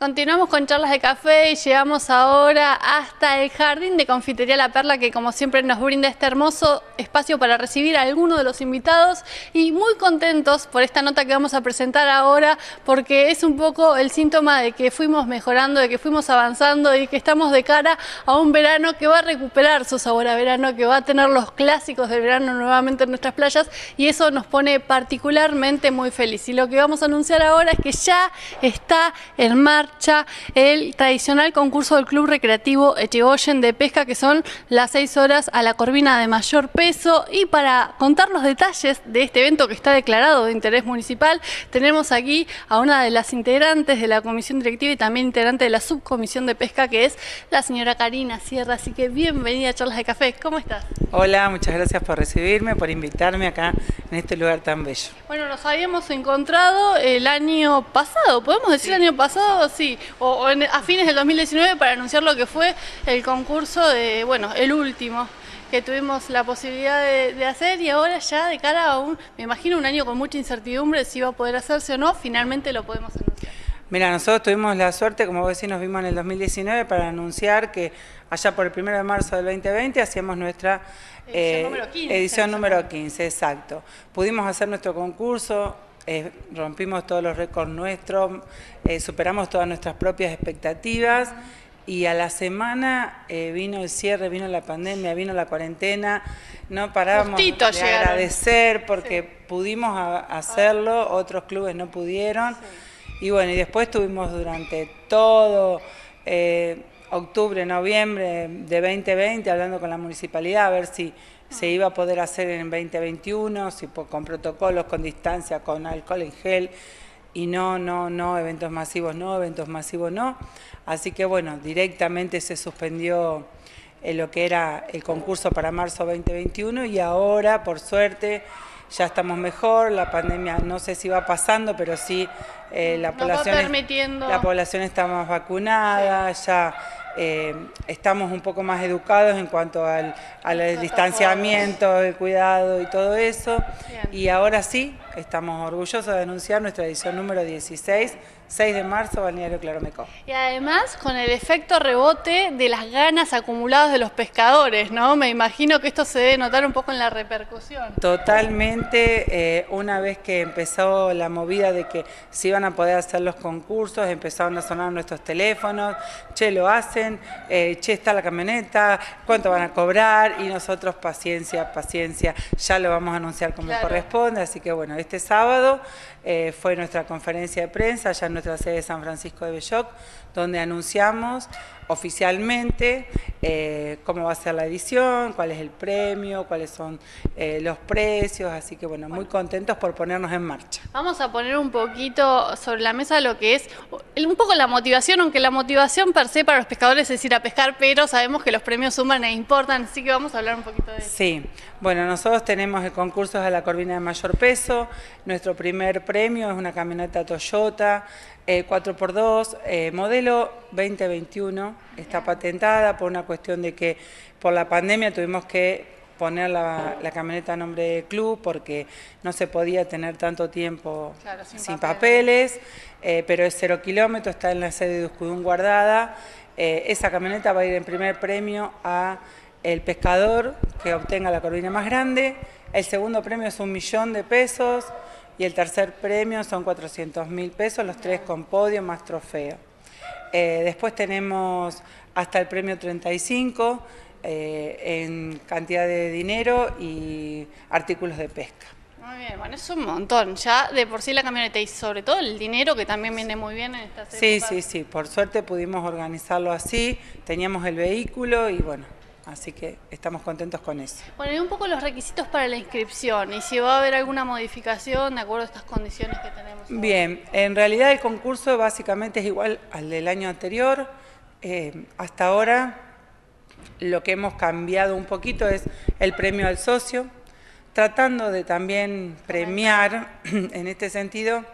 Continuamos con charlas de café y llegamos ahora hasta el jardín de Confitería La Perla, que como siempre nos brinda este hermoso espacio para recibir a alguno de los invitados, y muy contentos por esta nota que vamos a presentar ahora, porque es un poco el síntoma de que fuimos mejorando, de que fuimos avanzando y que estamos de cara a un verano que va a recuperar su sabor a verano, que va a tener los clásicos del verano nuevamente en nuestras playas, y eso nos pone particularmente muy feliz. Y lo que vamos a anunciar ahora es que ya está en marcha el tradicional concurso del Club Recreativo Echegoyen de pesca, que son las 6 horas a la corvina de mayor peso. Y para contar los detalles de este evento que está declarado de interés municipal, tenemos aquí a una de las integrantes de la comisión directiva y también integrante de la subcomisión de pesca, que es la señora Karina Sierra. Así que bienvenida a Charlas de Café. ¿Cómo estás? Hola, muchas gracias por recibirme, por invitarme acá en este lugar tan bello. Bueno, nos habíamos encontrado el año pasado, ¿podemos decir el año pasado? Sí, a fines del 2019, para anunciar lo que fue el concurso de, bueno, el último que tuvimos la posibilidad de hacer, y ahora ya de cara a me imagino un año con mucha incertidumbre si iba a poder hacerse o no, finalmente lo podemos anunciar. Mira, nosotros tuvimos la suerte, como vos decís, nos vimos en el 2019 para anunciar que allá por el 1 de marzo del 2020 hacíamos nuestra edición número 15, exacto. Pudimos hacer nuestro concurso, rompimos todos los récords nuestros, superamos todas nuestras propias expectativas, y a la semana vino el cierre, vino la pandemia, vino la cuarentena, no parábamos de agradecer porque pudimos hacerlo, otros clubes no pudieron. Y bueno, y después estuvimos durante todo octubre, noviembre de 2020 hablando con la municipalidad a ver si se iba a poder hacer en 2021, si con protocolos, con distancia, con alcohol en gel, y no, eventos masivos no. Así que bueno, directamente se suspendió lo que era el concurso para marzo 2021, y ahora, por suerte, ya estamos mejor. La pandemia no sé si va pasando, pero sí la población está más vacunada, sí. Ya estamos un poco más educados en cuanto al distanciamiento, el cuidado y todo eso. Bien. Y ahora sí, estamos orgullosos de anunciar nuestra edición número 16, 6 de marzo, Balneario Claromecó. Y además con el efecto rebote de las ganas acumuladas de los pescadores, ¿no? Me imagino que esto se debe notar un poco en la repercusión. Totalmente, una vez que empezó la movida de que se iban a poder hacer los concursos, empezaron a sonar nuestros teléfonos, che, lo hacen, che, está la camioneta, cuánto van a cobrar, y nosotros paciencia, ya lo vamos a anunciar como corresponde. Así que bueno, este sábado fue nuestra conferencia de prensa allá en nuestra sede de San Francisco de Belloc, donde anunciamos oficialmente cómo va a ser la edición, cuál es el premio, cuáles son los precios. Así que bueno, muy contentos por ponernos en marcha. Vamos a poner un poquito sobre la mesa lo que es un poco la motivación, aunque la motivación per se para los pescadores es ir a pescar, pero sabemos que los premios suman e importan, así que vamos a hablar un poquito de eso. Sí, bueno, nosotros tenemos el concurso de la corvina de mayor peso. Nuestro primer premio es una camioneta Toyota 4x2, modelo 2021, está patentada por una cuestión de que por la pandemia tuvimos que poner la camioneta a nombre del club porque no se podía tener tanto tiempo sin papeles, pero es 0 kilómetros, está en la sede de Uskudún guardada. Esa camioneta va a ir en primer premio a el pescador que obtenga la corvina más grande. El segundo premio es 1 millón de pesos. Y el tercer premio son 400.000 pesos, los tres con podio más trofeo. Después tenemos hasta el premio 35 en cantidad de dinero y artículos de pesca. Muy bien, bueno, es un montón. Ya de por sí la camioneta y sobre todo el dinero, que también viene muy bien en esta serie. Sí, por suerte pudimos organizarlo así, teníamos el vehículo y bueno. Así que estamos contentos con eso. Bueno, y un poco los requisitos para la inscripción, y si va a haber alguna modificación de acuerdo a estas condiciones que tenemos ahora. Bien, en realidad el concurso básicamente es igual al del año anterior. Hasta ahora lo que hemos cambiado un poquito es el premio al socio, tratando de también premiar en este sentido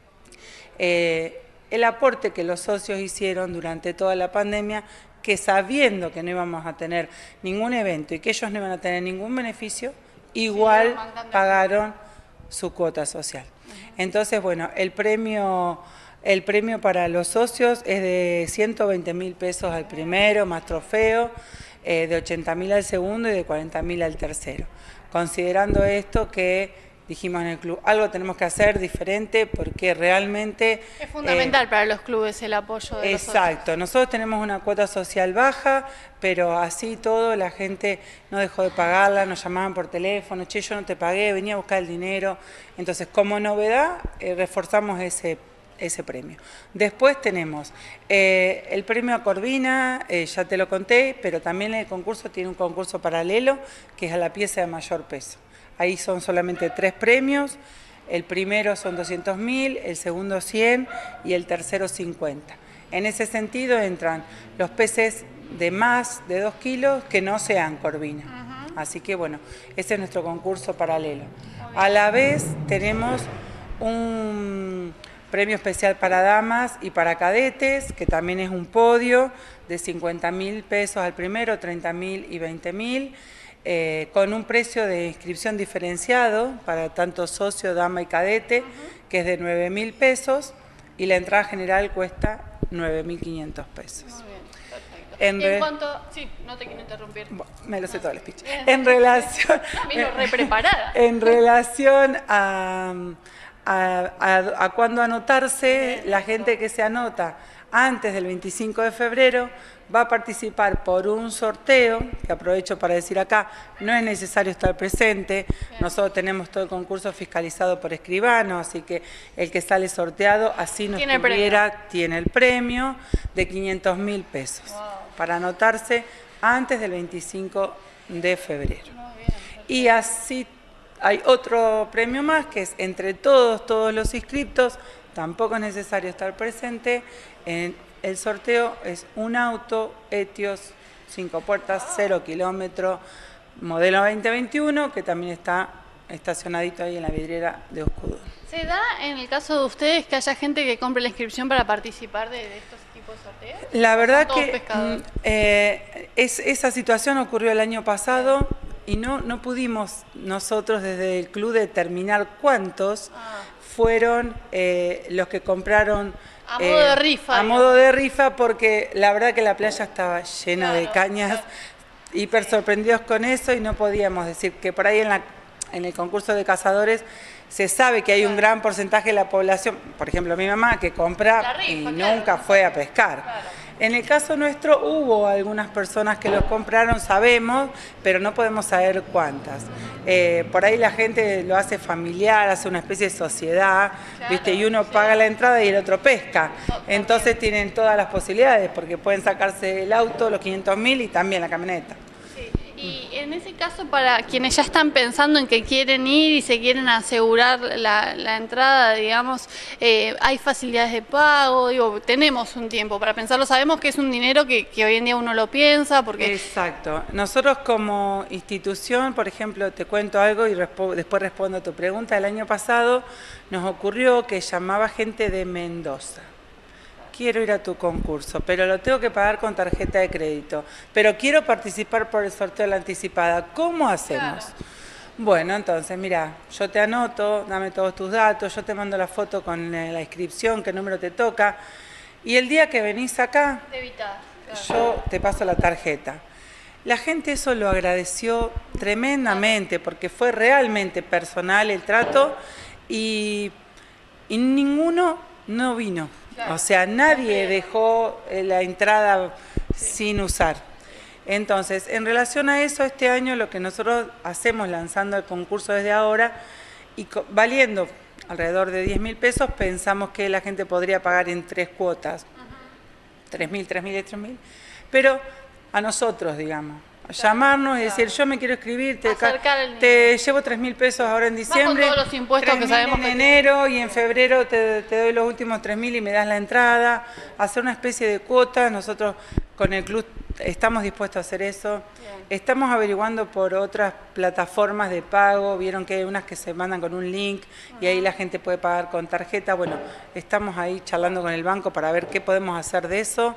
el aporte que los socios hicieron durante toda la pandemia, que sabiendo que no íbamos a tener ningún evento y que ellos no iban a tener ningún beneficio, igual pagaron su cuota social. Entonces, bueno, el premio El premio para los socios es de 120.000 pesos al primero, más trofeo, de 80.000 al segundo y de 40.000 al tercero. Considerando esto que dijimos en el club, algo tenemos que hacer diferente porque realmente... Es fundamental para los clubes el apoyo de los socios. Exacto, nosotros tenemos una cuota social baja, pero así todo la gente no dejó de pagarla, nos llamaban por teléfono, che, yo no te pagué, venía a buscar el dinero. Entonces, como novedad, reforzamos ese premio. Después tenemos el premio a Corvina, ya te lo conté, pero también el concurso tiene un concurso paralelo que es a la pieza de mayor peso. Ahí son solamente 3 premios, el primero son 200.000, el segundo 100 y el tercero 50. En ese sentido entran los peces de más de 2 kilos que no sean Corvina. Así que bueno, ese es nuestro concurso paralelo. A la vez tenemos un premio especial para damas y para cadetes, que también es un podio de 50.000 pesos al primero, 30.000 y 20.000. Con un precio de inscripción diferenciado para tanto socio, dama y cadete, que es de 9.000 pesos, y la entrada general cuesta 9.500 pesos. Muy bien, perfecto. En cuanto... Sí, no te quiero interrumpir. Bueno, me lo sé todo el speech. En relación... Vino re preparada. En relación a cuándo anotarse, la gente que se anota antes del 25 de febrero va a participar por un sorteo, que aprovecho para decir acá, no es necesario estar presente, nosotros tenemos todo el concurso fiscalizado por escribano, así que el que sale sorteado, así no estuviera, tiene el premio de 500.000 pesos, para anotarse antes del 25 de febrero. Y así hay otro premio más, que es entre todos los inscriptos, tampoco es necesario estar presente. El sorteo es un auto Etios 5 puertas, 0 kilómetros, modelo 2021, que también está estacionadito ahí en la vidriera de Oscudón. ¿Se da en el caso de ustedes que haya gente que compre la inscripción para participar de estos tipos de sorteos? La verdad que esa situación ocurrió el año pasado y no pudimos nosotros desde el club determinar cuántos fueron los que compraron a modo de rifa. A modo de rifa, porque la verdad que la playa estaba llena de cañas, hiper sorprendidos con eso, y no podíamos decir que por ahí en el concurso de cazadores se sabe que hay un gran porcentaje de la población, por ejemplo mi mamá, que compra rifa, y nunca fue a pescar. En el caso nuestro hubo algunas personas que los compraron, sabemos, pero no podemos saber cuántas. Por ahí la gente lo hace familiar, hace una especie de sociedad, ¿viste? Y uno paga la entrada y el otro pesca. Entonces tienen todas las posibilidades, porque pueden sacarse el auto, los 500.000 y también la camioneta. Y en ese caso, para quienes ya están pensando en que quieren ir y se quieren asegurar la entrada, digamos, hay facilidades de pago, digo, tenemos un tiempo para pensarlo, sabemos que es un dinero que hoy en día uno lo piensa, porque... Exacto. Nosotros como institución, por ejemplo, te cuento algo y después respondo a tu pregunta. El año pasado nos ocurrió que llamaba gente de Mendoza. Quiero ir a tu concurso, pero lo tengo que pagar con tarjeta de crédito, pero quiero participar por el sorteo de la anticipada. ¿Cómo hacemos? Claro. Bueno, entonces, mira, yo te anoto, dame todos tus datos, yo te mando la foto con la inscripción, qué número te toca, y el día que venís acá, yo te paso la tarjeta. La gente eso lo agradeció tremendamente, porque fue realmente personal el trato, y ninguno no vino. O sea, nadie dejó la entrada sin usar. Entonces, en relación a eso, este año lo que nosotros hacemos lanzando el concurso desde ahora y valiendo alrededor de 10.000 pesos, pensamos que la gente podría pagar en 3 cuotas, 3.000, 3.000 y 3.000, pero a nosotros, digamos. Llamarnos y decir, yo me quiero escribir, te llevo 3.000 pesos ahora en diciembre, todos los impuestos que sabemos en enero y en febrero te doy los últimos 3.000 y me das la entrada, hacer una especie de cuota. Nosotros con el club estamos dispuestos a hacer eso. Bien. Estamos averiguando por otras plataformas de pago, vieron que hay unas que se mandan con un link y ahí la gente puede pagar con tarjeta. Bueno, estamos ahí charlando con el banco para ver qué podemos hacer de eso.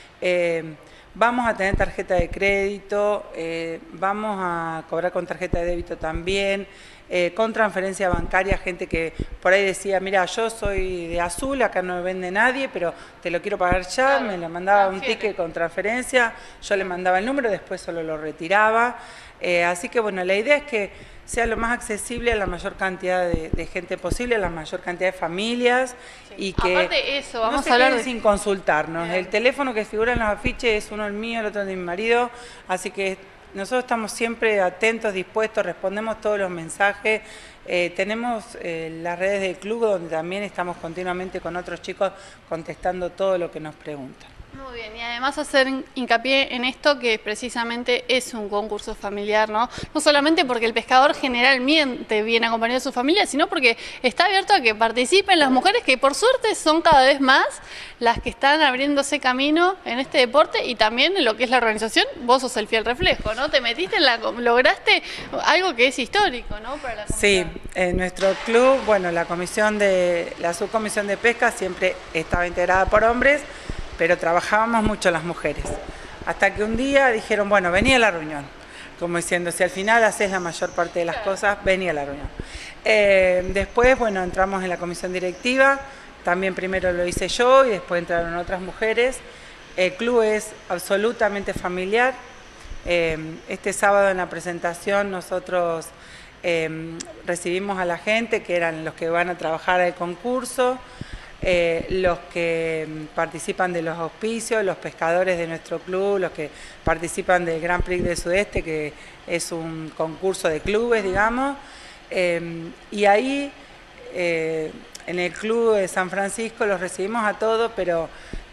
Vamos a tener tarjeta de crédito, vamos a cobrar con tarjeta de débito también. con transferencia bancaria, gente que por ahí decía, mira, yo soy de Azul, acá no me vende nadie, pero te lo quiero pagar ya, claro, me lo mandaba un ticket con transferencia, yo le mandaba el número, después solo lo retiraba. Así que bueno, la idea es que sea lo más accesible a la mayor cantidad de gente posible, a la mayor cantidad de familias, sí, y que aparte eso, vamos no se a hablar queden sin consultarnos. El teléfono que figura en los afiches es uno el mío, el otro de mi marido, así que nosotros estamos siempre atentos, dispuestos, respondemos todos los mensajes. Tenemos las redes del club donde también estamos continuamente con otros chicos contestando todo lo que nos preguntan. Muy bien, y además hacer hincapié en esto que precisamente es un concurso familiar, ¿no? No solamente porque el pescador generalmente viene acompañado de su familia, sino porque está abierto a que participen las mujeres, que por suerte son cada vez más las que están abriéndose camino en este deporte, y también en lo que es la organización, vos sos el fiel reflejo, ¿no? Te metiste lograste algo que es histórico, ¿no? Para la comunidad. Sí, en nuestro club, bueno, la subcomisión de pesca siempre estaba integrada por hombres, pero trabajábamos mucho las mujeres. Hasta que un día dijeron, bueno, vení a la reunión. Como diciendo, si al final haces la mayor parte de las cosas, vení a la reunión. Después, bueno, entramos en la comisión directiva. También primero lo hice yo y después entraron otras mujeres. El club es absolutamente familiar. Este sábado en la presentación nosotros recibimos a la gente, que eran los que van a trabajar al concurso, los que participan de los auspicios, los pescadores de nuestro club, los que participan del Grand Prix del Sudeste, que es un concurso de clubes, digamos, y ahí en el club de San Francisco los recibimos a todos, pero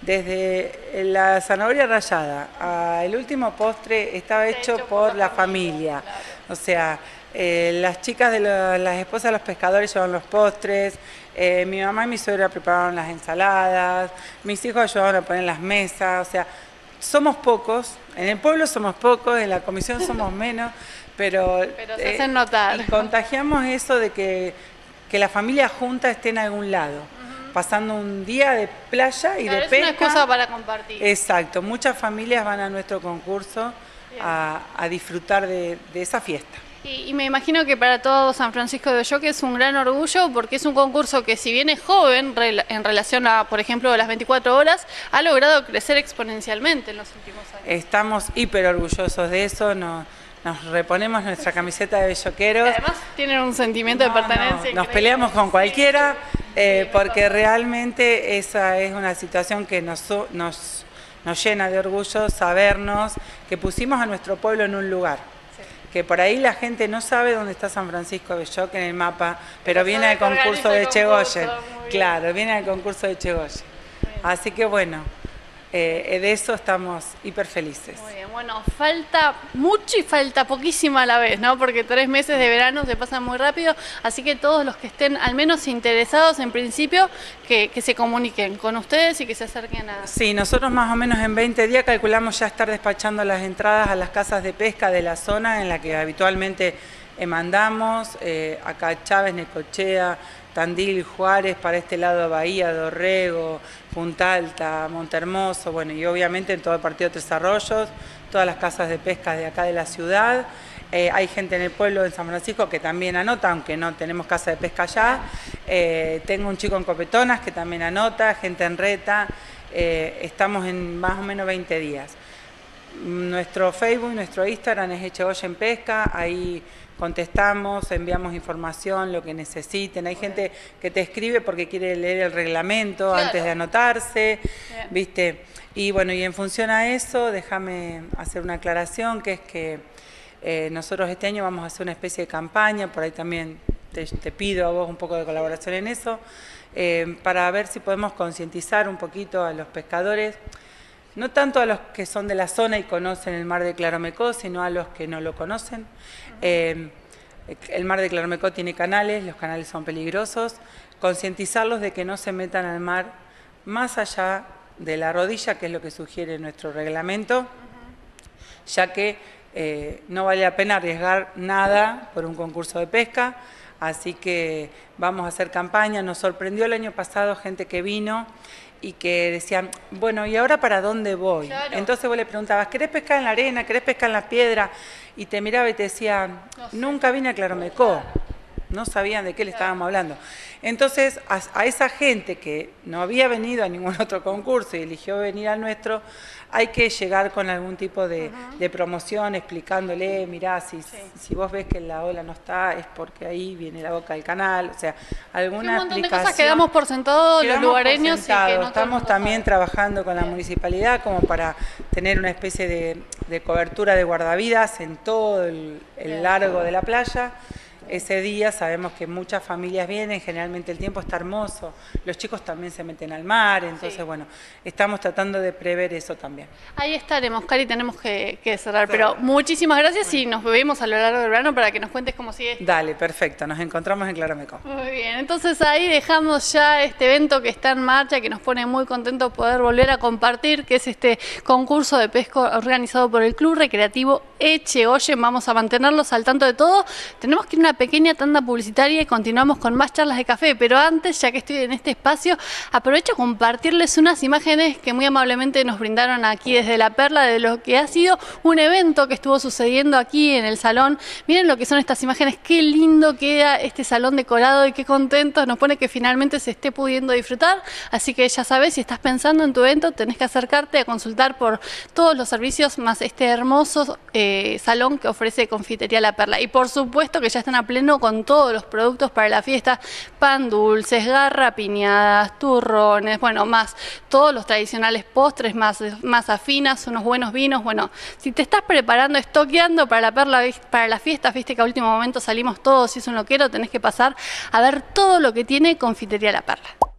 desde la zanahoria rallada al último postre estaba hecho por la familia, o sea, las chicas de las esposas de los pescadores llevan los postres, mi mamá y mi suegra prepararon las ensaladas, mis hijos ayudaron a poner las mesas, o sea, somos pocos, en el pueblo somos pocos, en la comisión somos menos, pero se hacen notar. Y contagiamos eso de que la familia junta esté en algún lado, pasando un día de playa y de pesca. Es una excusa para compartir. Exacto, muchas familias van a nuestro concurso a disfrutar de esa fiesta. Y me imagino que para todo San Francisco de Belloque es un gran orgullo, porque es un concurso que, si bien es joven en relación a, por ejemplo, las 24 horas, ha logrado crecer exponencialmente en los últimos años. Estamos hiper orgullosos de eso, nos reponemos nuestra camiseta de belloquero. Además tienen un sentimiento de pertenencia. Nos peleamos con cualquiera, porque realmente esa es una situación que nos llena de orgullo, sabernos que pusimos a nuestro pueblo en un lugar. Que por ahí la gente no sabe dónde está San Francisco de Belloque en el mapa, pero viene al concurso de Chegoyen. Claro, viene al concurso de Chegoyen. Así que bueno, de eso estamos hiper felices. Muy bien, bueno, falta mucho y falta poquísimo a la vez, ¿no? Porque 3 meses de verano se pasan muy rápido, así que todos los que estén al menos interesados en principio, que se comuniquen con ustedes y que se acerquen a... Sí, nosotros más o menos en 20 días calculamos ya estar despachando las entradas a las casas de pesca de la zona en la que habitualmente mandamos, acá Chávez, Necochea, Tandil, Juárez, para este lado Bahía, Dorrego, Punta Alta, Montehermoso, bueno, y obviamente en todo el partido Tres Arroyos, todas las casas de pesca de acá de la ciudad. Hay gente en el pueblo de San Francisco que también anota, aunque no tenemos casa de pesca allá. Tengo un chico en Copetonas que también anota, gente en Reta. Estamos en más o menos 20 días. Nuestro Facebook, nuestro Instagram es Echegoyen Pesca, ahí contestamos, enviamos información, lo que necesiten. Hay gente que te escribe porque quiere leer el reglamento antes de anotarse, ¿viste? Y bueno, y en función a eso, déjame hacer una aclaración, que es que nosotros este año vamos a hacer una especie de campaña, por ahí también te pido a vos un poco de colaboración en eso, para ver si podemos concientizar un poquito a los pescadores, no tanto a los que son de la zona y conocen el mar de Claromecó, sino a los que no lo conocen. El mar de Claromecó tiene canales, los canales son peligrosos. Concientizarlos de que no se metan al mar más allá de la rodilla, que es lo que sugiere nuestro reglamento, ya que no vale la pena arriesgar nada por un concurso de pesca. Así que vamos a hacer campaña. Nos sorprendió el año pasado gente que vino y que decían, bueno, ¿y ahora para dónde voy? Claro. Entonces vos le preguntabas, ¿querés pescar en la arena? ¿Querés pescar en la piedra? Y te miraba y te decía, nunca vine a Claromecó. no sabían de qué le estábamos hablando. Entonces, a esa gente que no había venido a ningún otro concurso y eligió venir al nuestro, hay que llegar con algún tipo de promoción, explicándole, mirá, si vos ves que la ola no está, es porque ahí viene la boca del canal, o sea, alguna un montón explicación. de cosas que damos por sentado los lugareños. Y que no estamos también trabajando con la municipalidad como para tener una especie de cobertura de guardavidas en todo el largo de la playa. Ese día sabemos que muchas familias vienen, generalmente el tiempo está hermoso, los chicos también se meten al mar, entonces bueno, estamos tratando de prever eso también. Ahí estaremos, Cari, tenemos que cerrar, pero muchísimas gracias y nos vemos a lo largo del verano para que nos cuentes cómo sigue. Dale, perfecto, nos encontramos en Clarameco. Muy bien, entonces ahí dejamos ya este evento que está en marcha, que nos pone muy contentos poder volver a compartir, que es este concurso de pesca organizado por el Club Recreativo Echegoyen. Vamos a mantenerlos al tanto de todo. Tenemos que ir a una pequeña tanda publicitaria y continuamos con más charlas de café, pero antes, ya que estoy en este espacio, aprovecho a compartirles unas imágenes que muy amablemente nos brindaron aquí desde La Perla de lo que ha sido un evento que estuvo sucediendo aquí en el salón. Miren lo que son estas imágenes, qué lindo queda este salón decorado y qué contentos nos pone que finalmente se esté pudiendo disfrutar, así que ya sabes, si estás pensando en tu evento, tenés que acercarte a consultar por todos los servicios más este hermoso salón que ofrece Confitería La Perla, y por supuesto que ya están a pleno con todos los productos para la fiesta, pan dulces, garrapiñadas, turrones, bueno, más todos los tradicionales postres, más afinas, unos buenos vinos. Bueno, si te estás preparando, estoqueando para La Perla, para la fiesta, viste que a último momento salimos todos y es un loquero, tenés que pasar a ver todo lo que tiene Confitería La Perla.